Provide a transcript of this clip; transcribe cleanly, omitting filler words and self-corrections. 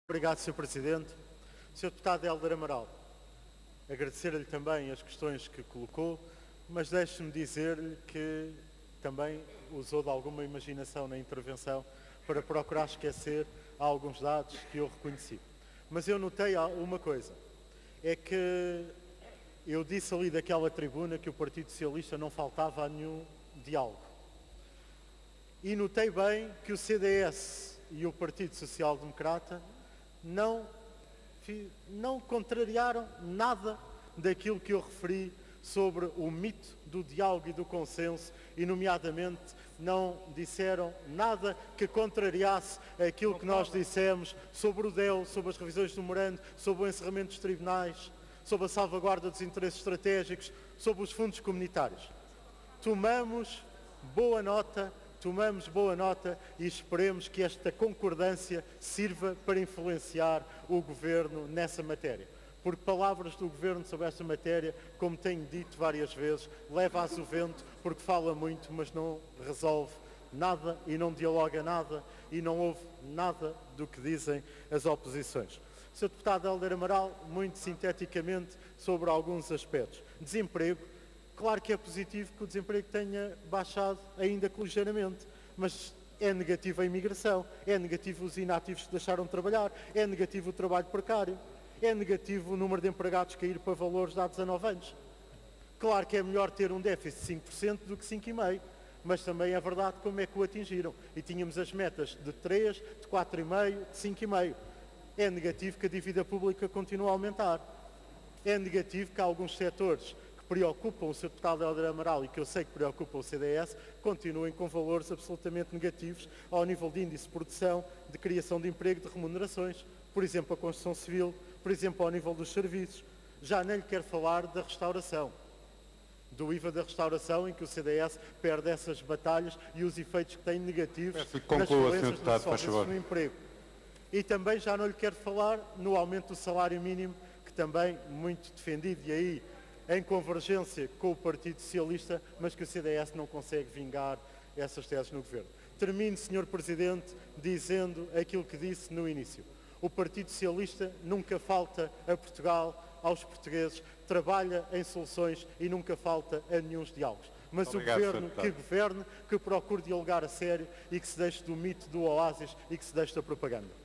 Obrigado, Sr. Presidente. Sr. Deputado Hélder Amaral, agradecer-lhe também as questões que colocou, mas deixe-me dizer-lhe que também usou de alguma imaginação na intervenção para procurar esquecer alguns dados que eu reconheci. Mas eu notei uma coisa, é que eu disse ali daquela tribuna que o Partido Socialista não faltava a nenhum diálogo. E notei bem que o CDS e o Partido Social Democrata não contrariaram nada daquilo que eu referi sobre o mito do diálogo e do consenso e, nomeadamente, não disseram nada que contrariasse aquilo que nós dissemos sobre o DEL, sobre as revisões do memorando, sobre o encerramento dos tribunais, sobre a salvaguarda dos interesses estratégicos, sobre os fundos comunitários. Tomamos boa nota e esperemos que esta concordância sirva para influenciar o Governo nessa matéria. Porque palavras do Governo sobre esta matéria, como tenho dito várias vezes, leva-as o vento porque fala muito, mas não resolve nada e não dialoga nada e não ouve nada do que dizem as oposições. Sr. Deputado Hélder Amaral, muito sinteticamente sobre alguns aspectos. Desemprego. Claro que é positivo que o desemprego tenha baixado ainda que ligeiramente, mas é negativo a imigração, é negativo os inativos que deixaram de trabalhar, é negativo o trabalho precário, é negativo o número de empregados cair para valores de há 19 anos. Claro que é melhor ter um déficit de 5% do que 5,5%, mas também é verdade como é que o atingiram. E tínhamos as metas de 3%, de 4,5%, de 5,5%. É negativo que a dívida pública continue a aumentar. É negativo que há alguns setores preocupam o Sr. Deputado Hélder Amaral e que eu sei que preocupam o CDS, continuem com valores absolutamente negativos ao nível de índice de produção, de criação de emprego, de remunerações, por exemplo, a construção civil, por exemplo, ao nível dos serviços. Já nem lhe quero falar da restauração, do IVA da restauração, em que o CDS perde essas batalhas e os efeitos que tem negativos nas violências dos serviços no emprego. E também já não lhe quero falar no aumento do salário mínimo, que também muito defendido, e aí em convergência com o Partido Socialista, mas que o CDS não consegue vingar essas teses no Governo. Termino, Sr. Presidente, dizendo aquilo que disse no início. O Partido Socialista nunca falta a Portugal, aos portugueses, trabalha em soluções e nunca falta a nenhum diálogos. Mas obrigado, o Governo que governe, que procure dialogar a sério e que se deixe do mito do oásis e que se deixe da propaganda.